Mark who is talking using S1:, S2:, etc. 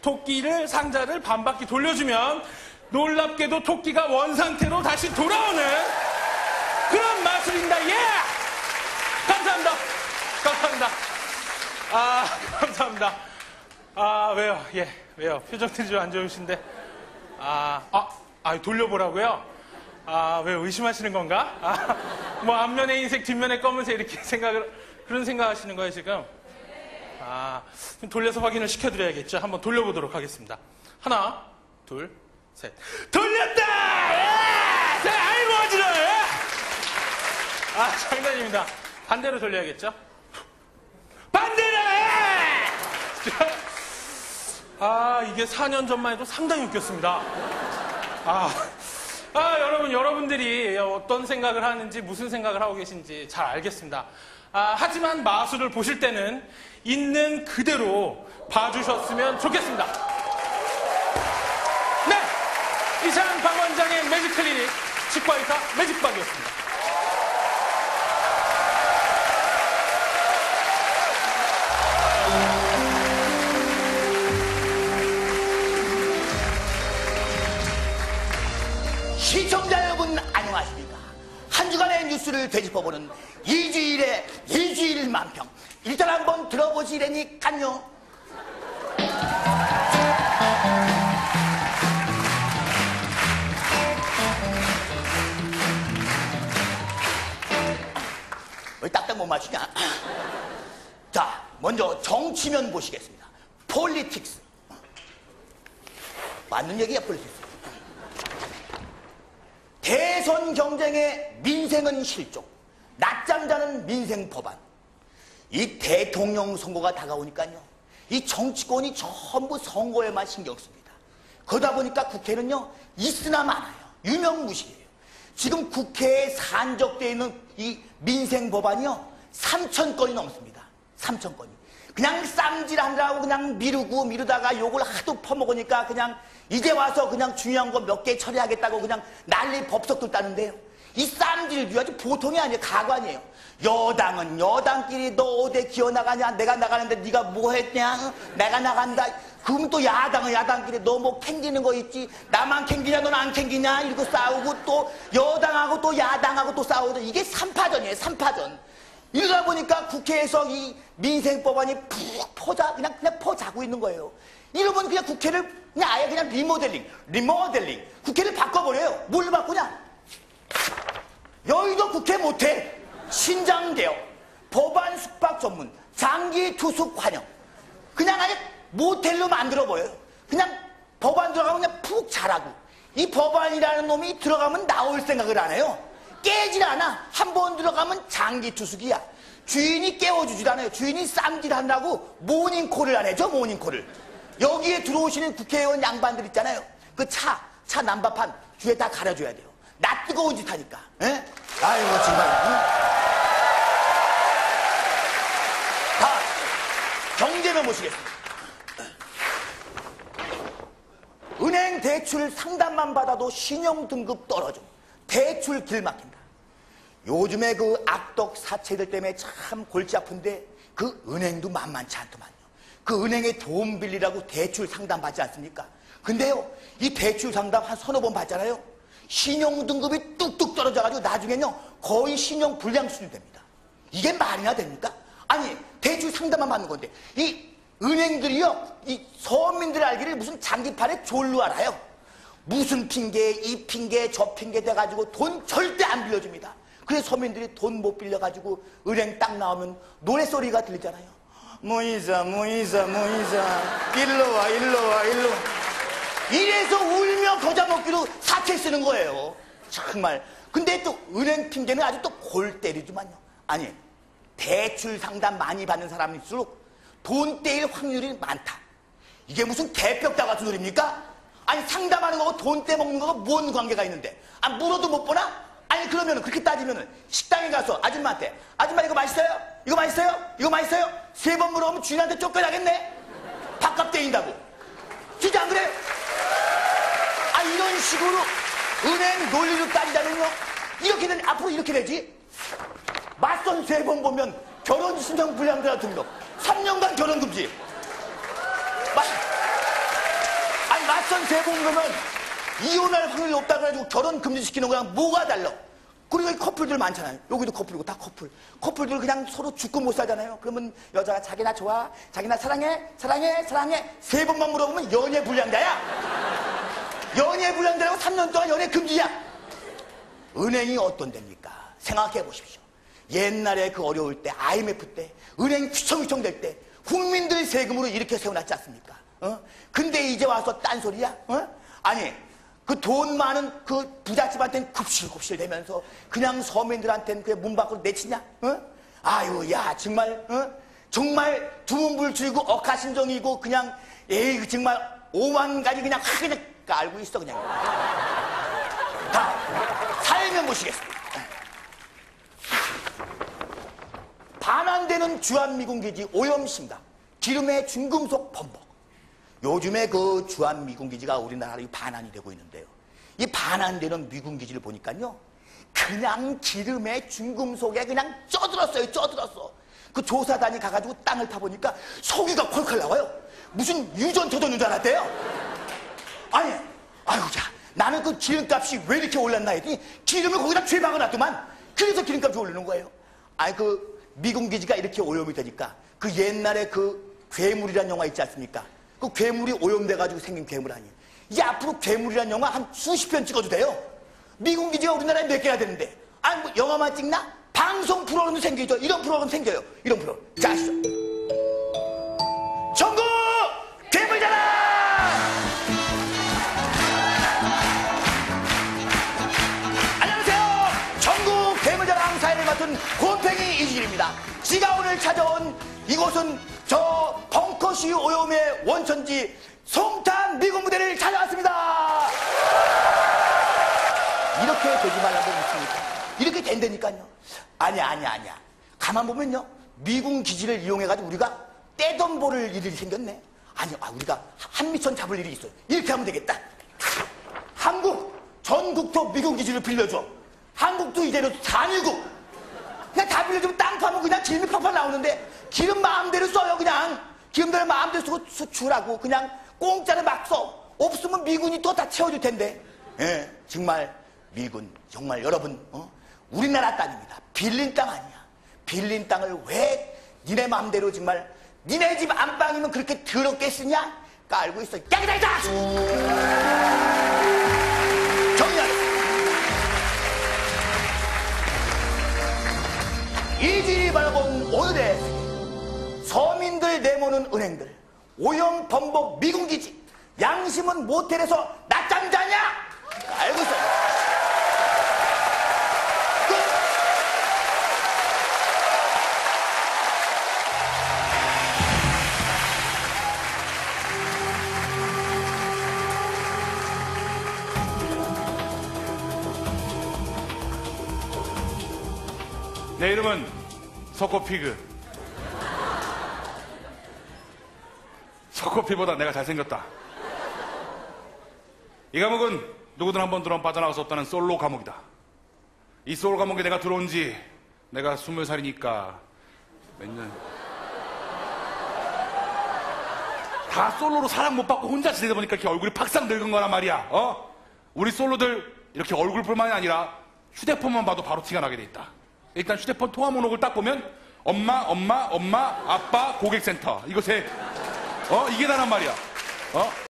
S1: 토끼를 상자를 반 바퀴 돌려주면 놀랍게도 토끼가 원상태로 다시 돌아오는 그런 마술입니다. 예! 감사합니다. 감사합니다. 감사합니다. 왜요? 예, 왜요? 표정들이 좀 안 좋으신데. 돌려보라고요? 왜 의심하시는 건가? 뭐 앞면에 흰색, 뒷면에 검은색 이렇게 그런 생각 하시는 거예요, 지금? 좀 돌려서 확인을 시켜드려야겠죠? 한번 돌려보도록 하겠습니다. 하나, 둘, 셋. 돌렸다! 예! 아이고, 어지러워! 장난입니다. 반대로 돌려야겠죠? 반대로! 이게 4년 전만 해도 상당히 웃겼습니다. 여러분들이 어떤 생각을 하는지, 무슨 생각을 하고 계신지 잘 알겠습니다. 하지만 마술을 보실 때는 있는 그대로 봐주셨으면 좋겠습니다. 네! 이상 박 원장의 매직 클리닉 치과의사 매직박이었습니다.
S2: 시청자 여러분 안녕하십니까? 한 주간의 뉴스를 되짚어보는 이주일의 이주일 만평. 일단 한번 들어보시라니깐요. 왜 딱딱 못 맞추냐? 자, 먼저 정치면 보시겠습니다. 폴리틱스. 맞는 얘기야, 폴리틱스. 대선 경쟁에 민생은 실종, 낮잠 자는 민생 법안. 이 대통령 선거가 다가오니까요, 이 정치권이 전부 선거에만 신경 씁니다. 그러다 보니까 국회는요, 있으나 마나요. 유명무실이에요. 지금 국회에 산적되어 있는 이 민생 법안이요, 3,000건이 넘습니다. 3,000건이. 그냥 쌈질하느라고 그냥 미루다가 욕을 하도 퍼먹으니까 그냥 이제 와서 그냥 중요한 거 몇 개 처리하겠다고 그냥 난리 법석도 따는데요. 이 쌈질도 아주 보통이 아니에요. 가관이에요. 여당은 여당끼리 너 어디 기어나가냐? 내가 나가는데 네가 뭐 했냐? 내가 나간다. 그럼 또 야당은 야당끼리 너 뭐 캥기는 거 있지? 나만 캥기냐? 넌 안 캥기냐? 이러고 싸우고 또 여당하고 또 야당하고 또 싸우고 이게 3파전이에요. 3파전. 이러다 보니까 국회에서 이 민생법안이 푹 그냥 퍼자고 있는 거예요. 이러면 그냥 국회를 그냥 아예 그냥 리모델링. 국회를 바꿔버려요. 뭘로 바꾸냐? 여의도 국회 못해. 신장개혁, 법안 숙박 전문, 장기 투숙 환영. 그냥 아예 모텔로 만들어버려요. 그냥 법안 들어가면 그냥 푹 자라고. 이 법안이라는 놈이 들어가면 나올 생각을 안 해요. 깨질 않아. 한 번 들어가면 장기 투숙이야. 주인이 깨워주질 않아요. 주인이 쌈질한다고 모닝콜을 안 해죠. 모닝콜을. 여기에 들어오시는 국회의원 양반들 있잖아요. 그 차 난바판 뒤에 다 가려줘야 돼요. 나 뜨거운 짓 하니까. 에? 아이고 정말. 다 경제면 보시겠습니다. 은행 대출 상담만 받아도 신용등급 떨어져. 대출 길 막힌다. 요즘에 그 악덕 사채들 때문에 참 골치 아픈데 그 은행도 만만치 않더만요. 그 은행에 돈 빌리라고 대출 상담 받지 않습니까? 근데요, 이 대출 상담 한 서너 번 받잖아요. 신용등급이 뚝뚝 떨어져가지고 나중에는요, 거의 신용불량 수준이 됩니다. 이게 말이나 됩니까? 아니, 대출 상담만 받는 건데, 이 은행들이요, 이 서민들 알기를 무슨 장기판에 졸로 알아요. 무슨 핑계, 이 핑계, 저 핑계 돼가지고 돈 절대 안 빌려줍니다. 그래서 서민들이 돈 못 빌려가지고 은행 딱 나오면 노래소리가 들리잖아요. 모이자 일로 와. 이래서 울며 겨자 먹기로 사채 쓰는 거예요. 정말. 근데 또 은행 핑계는 아주 또 골 때리지만요. 아니, 대출 상담 많이 받는 사람일수록 돈 떼일 확률이 많다. 이게 무슨 개벽다 같은 소리입니까? 아니, 상담하는 거고 돈 떼먹는 거가 뭔 관계가 있는데? 물어도 못 보나? 아니, 그러면 그렇게 따지면은 식당에 가서 아줌마한테, 아줌마 이거 맛있어요? 이거 맛있어요? 이거 맛있어요? 3번 물어보면 주인한테 쫓겨나겠네? 밥값 떼인다고. 진짜 안 그래요? 이런 식으로 은행 논리로 따지자면요, 앞으로 이렇게 되지. 맞선 3번 보면 결혼 신청 불량자 등록 3년간 결혼 금지. 낯선 세공금은 이혼할 확률이 높다 그래가지고 결혼 금지시키는 거랑 뭐가 달라? 그리고 이 커플들 많잖아요. 여기도 커플이고 다 커플. 커플들 그냥 서로 죽고 못 살잖아요. 그러면 여자가 자기 나 좋아, 자기 나 사랑해, 사랑해, 사랑해 세 번만 물어보면 연애 불량자야. 연애 불량자라고 3년 동안 연애 금지야. 은행이 어떤 데입니까? 생각해 보십시오. 옛날에 그 어려울 때, IMF 때, 은행 휘청휘청 될 때 국민들 세금으로 이렇게 세워놨지 않습니까? 근데 이제 와서 딴소리야? 아니, 그 돈 많은 그 부잣집한테는 굽실굽실 대면서 그냥 서민들한테는 그냥 문 밖으로 내치냐? 아유, 야, 정말, 정말 두문불출이고 억하심정이고 그냥, 에이, 정말 오만 가지 그냥 확 그냥 깔고 있어, 그냥. 다, 살면 보시겠습니다. 반환되는 주한미군기지 오염심각, 기름의 중금속 범벅. 요즘에 그 주한미군기지가 우리나라로 반환이 되고 있는데요. 이 반환되는 미군기지를 보니까요, 그냥 기름의 중금속에 그냥 쪄들었어요, 쪄들었어. 그 조사단이 가가지고 땅을 파보니까 석유가 콜콜 나와요. 무슨 유전 터졌는 줄 알았대요. 아니, 아유, 야, 나는 그 기름값이 왜 이렇게 올랐나 했더니 기름을 거기다 죄박아놨더만. 그래서 기름값이 오르는 거예요. 아니, 그 미군기지가 이렇게 오염이 되니까 그 옛날에 그 괴물이란 영화 있지 않습니까? 그 괴물이 오염돼가지고 생긴 괴물 아니에요. 이제 앞으로 괴물이란 영화 한 수십 편 찍어도 돼요. 미군기지가 우리나라에 몇 개나 되는데. 아니, 뭐 영화만 찍나? 방송 프로그램도 생기죠. 이런 프로그램 생겨요. 이런 프로그램. 자, 아시죠? 전국 괴물자랑! 안녕하세요. 전국 괴물자랑 사회를 맡은 곰팽이 이지길입니다. 제가 오늘 찾아온 이곳은 저 벙커시 오염의 원천지 송탄 미군 부대를 찾아왔습니다. 이렇게 되지 말라고 묻습니까? 이렇게 된다니까요. 아니야. 가만 보면요, 미군 기지를 이용해가지고 우리가 떼돈 벌을 일이 생겼네. 아니요, 우리가 한미천 잡을 일이 있어요. 이렇게 하면 되겠다. 한국 전국토 미군 기지를 빌려줘. 한국도 이제는 산유국. 그냥 다 빌려주면 땅 파면 그냥 기름이 팍팍 나오는데 기름 마음대로 써요. 그냥 기름대로 마음대로 쓰고 수출하고 그냥 공짜로 막 써. 없으면 미군이 또 다 채워줄 텐데. 예, 정말 미군 정말 여러분, 우리나라 땅입니다. 빌린 땅 아니야. 빌린 땅을 왜 니네 마음대로 정말 니네 집 안방이면 그렇게 더럽게 쓰냐? 깔고 있어. 야기다! 정리하겠습니다. 이질이 바라본 오늘의 세계. 서민들 내모는 은행들, 오염 범벅 미군기지, 양심은 모텔에서 낮잠 자냐? 알고 있어요.
S3: 내 이름은 석고피그. 석고피보다 내가 잘생겼다. 이 감옥은 누구든 한 번 들어오면 빠져나갈 수 없다는 솔로 감옥이다. 이 솔로 감옥에 내가 들어온 지 내가 20살이니까 몇 년. 다 솔로로 사랑 못 받고 혼자 지내다 보니까 이렇게 얼굴이 팍상 늙은 거란 말이야. 우리 솔로들 이렇게 얼굴뿐만이 아니라 휴대폰만 봐도 바로 티가 나게 돼 있다. 일단 휴대폰 통화 목록을 딱 보면 엄마, 아빠, 고객센터. 이거 이게 나란 말이야.